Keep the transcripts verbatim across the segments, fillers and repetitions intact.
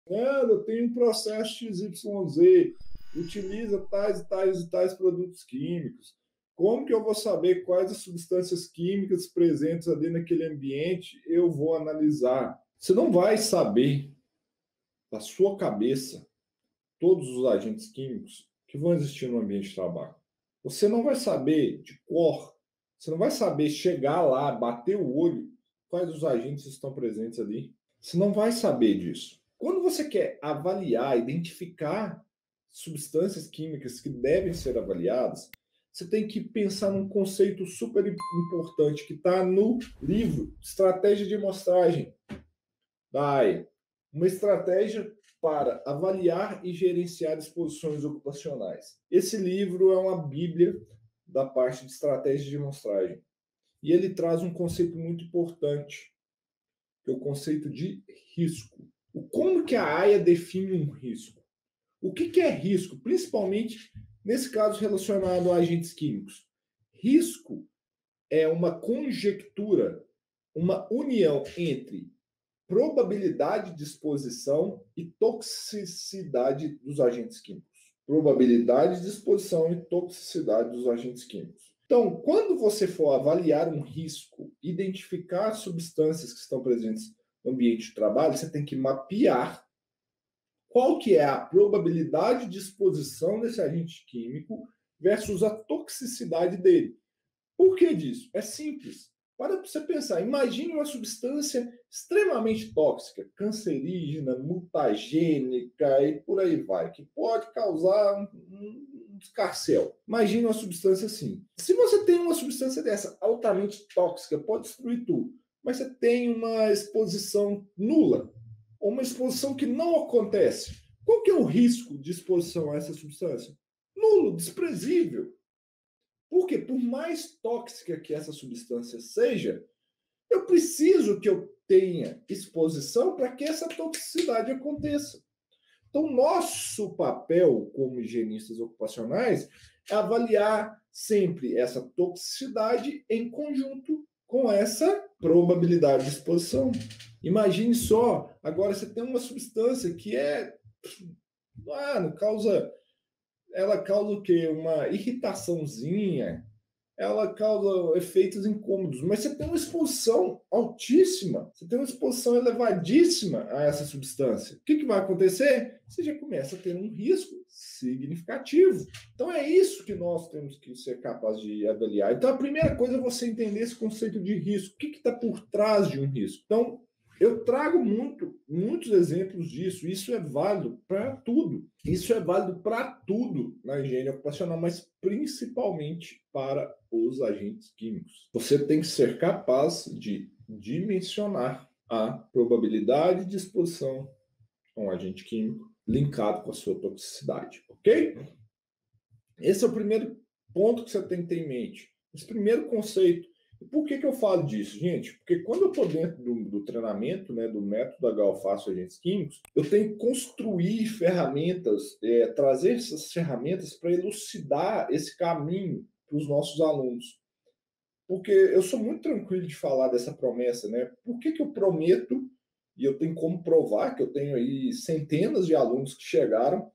Ah, eu tenho um processo X Y Z, utiliza tais e tais e tais produtos químicos. Como que eu vou saber quais as substâncias químicas presentes ali naquele ambiente eu vou analisar? Você não vai saber da sua cabeça todos os agentes químicos que vão existir no ambiente de trabalho. Você não vai saber de cor, você não vai saber chegar lá, bater o olho, quais os agentes estão presentes ali. Você não vai saber disso. Quando você quer avaliar, identificar substâncias químicas que devem ser avaliadas, você tem que pensar num conceito super importante que está no livro Estratégia de Amostragem da A I A. Uma estratégia para avaliar e gerenciar exposições ocupacionais. Esse livro é uma bíblia da parte de estratégia de amostragem. E ele traz um conceito muito importante, que é o conceito de risco. O como que a A I A define um risco? O que, que é risco? Principalmente nesse caso relacionado a agentes químicos. Risco é uma conjectura, uma união entre probabilidade de exposição e toxicidade dos agentes químicos. Probabilidade de exposição e toxicidade dos agentes químicos. Então, quando você for avaliar um risco, identificar substâncias que estão presentes no ambiente de trabalho, você tem que mapear qual que é a probabilidade de exposição desse agente químico versus a toxicidade dele. Por que disso? É simples. Para você pensar, imagine uma substância extremamente tóxica, cancerígena, mutagênica e por aí vai, que pode causar um, um escarcéu. Imagine uma substância assim. Se você tem uma substância dessa altamente tóxica, pode destruir tudo, mas você tem uma exposição nula, ou uma exposição que não acontece. Qual que é o risco de exposição a essa substância? Nulo, desprezível. Porque por mais tóxica que essa substância seja, eu preciso que eu tenha exposição para que essa toxicidade aconteça. Então, nosso papel como higienistas ocupacionais é avaliar sempre essa toxicidade em conjunto com essa probabilidade de exposição. Imagine só, agora você tem uma substância que é, mano, causa ela causa o quê? Uma irritaçãozinha, ela causa efeitos incômodos, mas você tem uma exposição altíssima, você tem uma exposição elevadíssima a essa substância. O que, que vai acontecer? Você já começa a ter um risco significativo. Então é isso que nós temos que ser capazes de avaliar. Então a primeira coisa é você entender esse conceito de risco. O que está por trás de um risco? Então, eu trago muito, muitos exemplos disso. Isso é válido para tudo. Isso é válido para tudo na higiene ocupacional, mas principalmente para os agentes químicos. Você tem que ser capaz de dimensionar a probabilidade de exposição a um agente químico linkado com a sua toxicidade, ok? Esse é o primeiro ponto que você tem que ter em mente. Esse primeiro conceito. E por que, que eu falo disso, gente? Porque quando eu estou dentro do, do treinamento, né, do método H O Fácil Agentes Químicos, eu tenho que construir ferramentas, é, trazer essas ferramentas para elucidar esse caminho para os nossos alunos. Porque eu sou muito tranquilo de falar dessa promessa, né? Por que, que eu prometo, e eu tenho como provar que eu tenho aí centenas de alunos que chegaram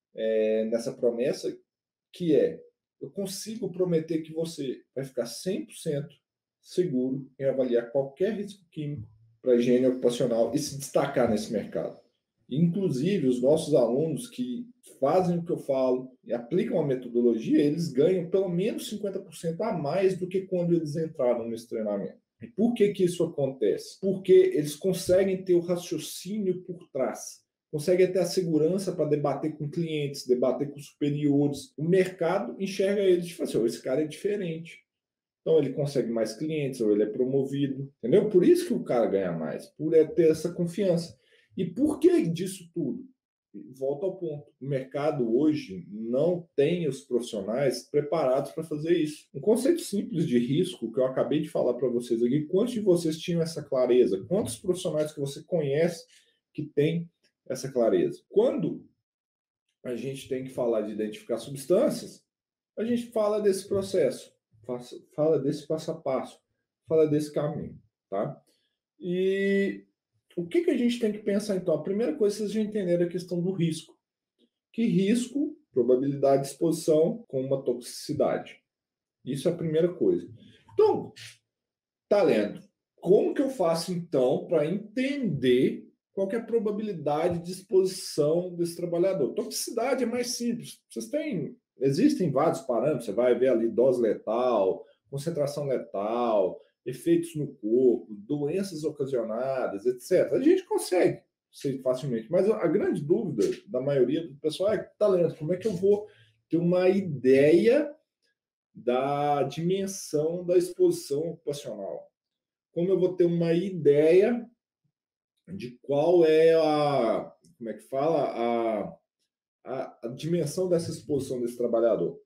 é, nessa promessa, que é, eu consigo prometer que você vai ficar cem por cento seguro em avaliar qualquer risco químico para a higiene ocupacional e se destacar nesse mercado. Inclusive, os nossos alunos que fazem o que eu falo e aplicam a metodologia, eles ganham pelo menos cinquenta por cento a mais do que quando eles entraram nesse treinamento. E por que que isso acontece? Porque eles conseguem ter o raciocínio por trás, conseguem ter a segurança para debater com clientes, debater com superiores. O mercado enxerga eles e fala assim, oh, esse cara é diferente. Então ele consegue mais clientes, ou ele é promovido, entendeu? Por isso que o cara ganha mais, por ter essa confiança. E por que disso tudo? Volta ao ponto. O mercado hoje não tem os profissionais preparados para fazer isso. Um conceito simples de risco que eu acabei de falar para vocês aqui, quantos de vocês tinham essa clareza? Quantos profissionais que você conhece que têm essa clareza? Quando a gente tem que falar de identificar substâncias, a gente fala desse processo, fala desse passo a passo, fala desse caminho, tá? E o que, que a gente tem que pensar, então? A primeira coisa é vocês já entenderam a questão do risco. Que risco, probabilidade de exposição com uma toxicidade. Isso é a primeira coisa. Então, tá lendo. Como que eu faço, então, para entender qual que é a probabilidade de exposição desse trabalhador? Toxicidade é mais simples. Vocês têm, existem vários parâmetros. Você vai ver ali dose letal, concentração letal, efeitos no corpo, doenças ocasionadas, etcétera. A gente consegue sei facilmente, mas a grande dúvida da maioria do pessoal é talento. Como é que eu vou ter uma ideia da dimensão da exposição ocupacional? Como eu vou ter uma ideia de qual é a, como é que fala, a, a, a dimensão dessa exposição desse trabalhador?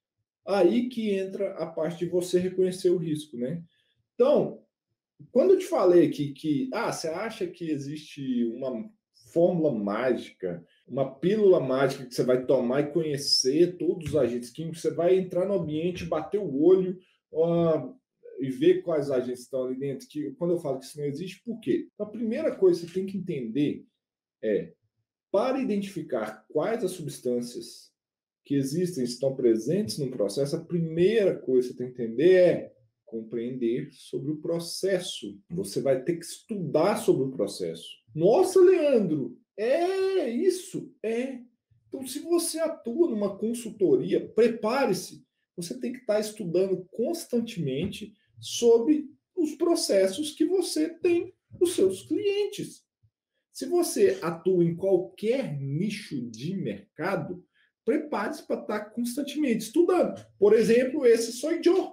Aí que entra a parte de você reconhecer o risco, né? Então, quando eu te falei aqui que, ah, você acha que existe uma fórmula mágica, uma pílula mágica que você vai tomar e conhecer todos os agentes químicos, você vai entrar no ambiente, bater o olho uh, e ver quais agentes estão ali dentro, que quando eu falo que isso não existe, por quê? A primeira coisa que você tem que entender é, para identificar quais as substâncias que existem, estão presentes no processo, a primeira coisa que você tem que entender é compreender sobre o processo. Você vai ter que estudar sobre o processo. Nossa, Leandro, é isso, é. Então, se você atua numa consultoria, prepare-se. Você tem que estar estudando constantemente sobre os processos que você tem dos seus clientes. Se você atua em qualquer nicho de mercado, prepare-se para estar constantemente estudando. Por exemplo, esse sou eu.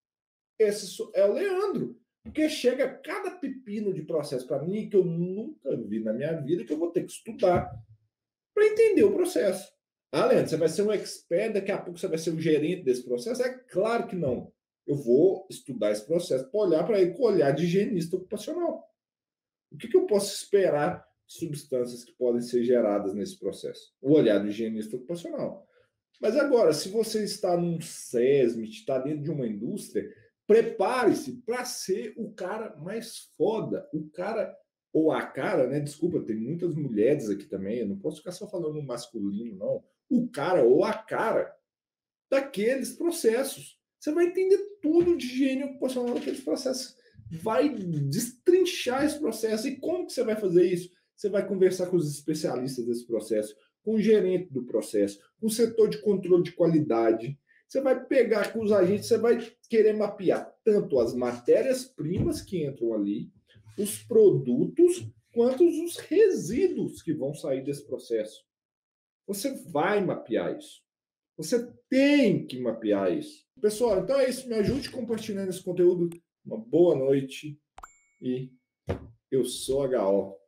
Esse é o Leandro. Porque chega cada pepino de processo para mim que eu nunca vi na minha vida, que eu vou ter que estudar para entender o processo. Ah, Leandro, você vai ser um expert, daqui a pouco você vai ser o gerente desse processo? É claro que não. Eu vou estudar esse processo para olhar para ele com o olhar de higienista ocupacional. O que, que eu posso esperar de substâncias que podem ser geradas nesse processo? O olhar do higienista ocupacional. Mas agora, se você está num SESMIT, está dentro de uma indústria, prepare-se para ser o cara mais foda, o cara ou a cara, né? Desculpa, tem muitas mulheres aqui também, eu não posso ficar só falando masculino, não. O cara ou a cara daqueles processos. Você vai entender tudo de higiene ocupacional daqueles processos. Vai destrinchar esse processo. E como que você vai fazer isso? Você vai conversar com os especialistas desse processo, com o gerente do processo, com o setor de controle de qualidade. Você vai pegar com os agentes, você vai querer mapear tanto as matérias-primas que entram ali, os produtos, quanto os resíduos que vão sair desse processo. Você vai mapear isso. Você tem que mapear isso. Pessoal, então é isso. Me ajude compartilhando esse conteúdo. Uma boa noite e eu sou H O.